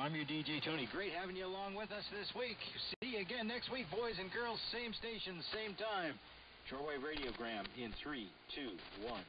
I'm your DJ, Tony. Great having you along with us this week. See you again next week, boys and girls. Same station, same time. Shortwave Radiogram in 3, 2, 1.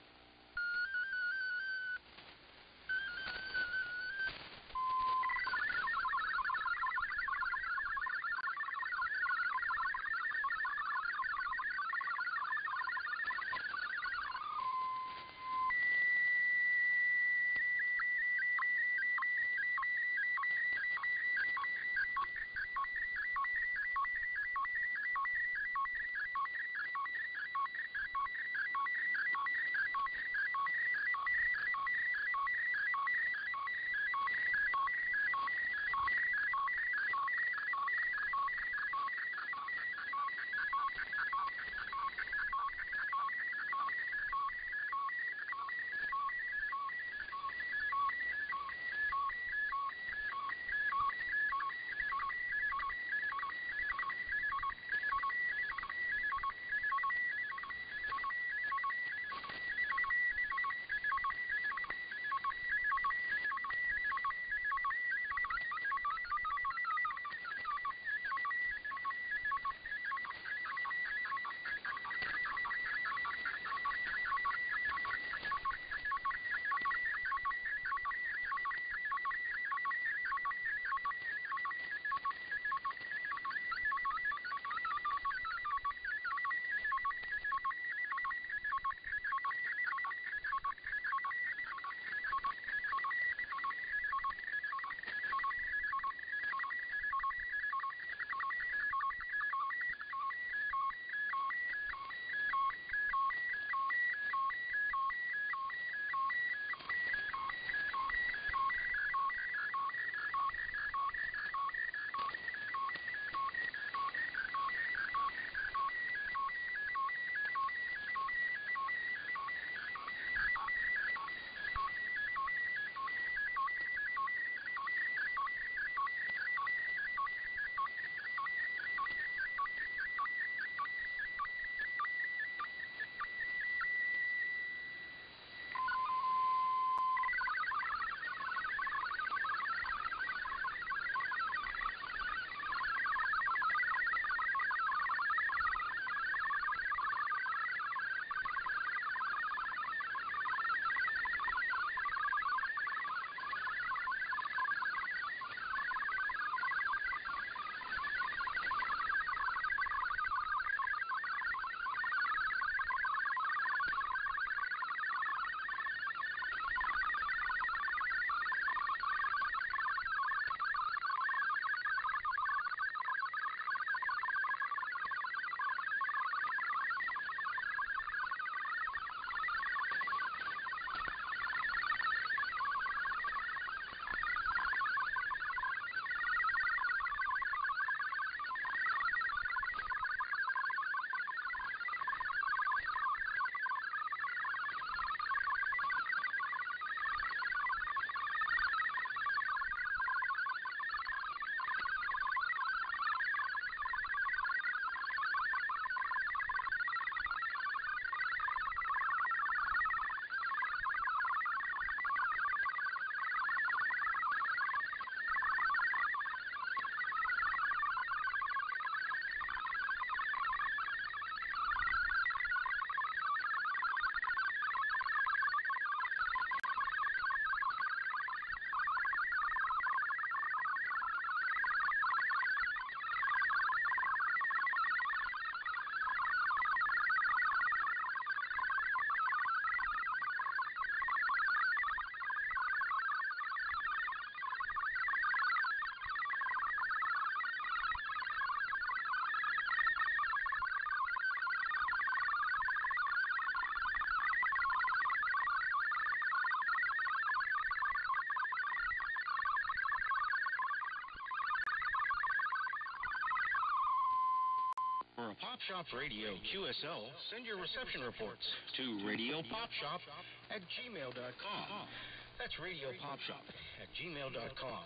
For Pop Shop Radio QSL, send your reception reports to radiopopshop at gmail.com. That's radiopopshop at gmail.com.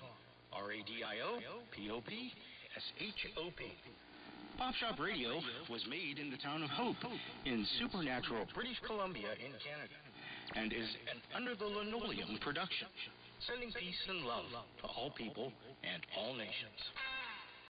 RADIOPOPSHOP. Pop Shop Radio was made in the town of Hope in supernatural British Columbia in Canada and is an Under the Linoleum production. sending peace and love to all people and all nations.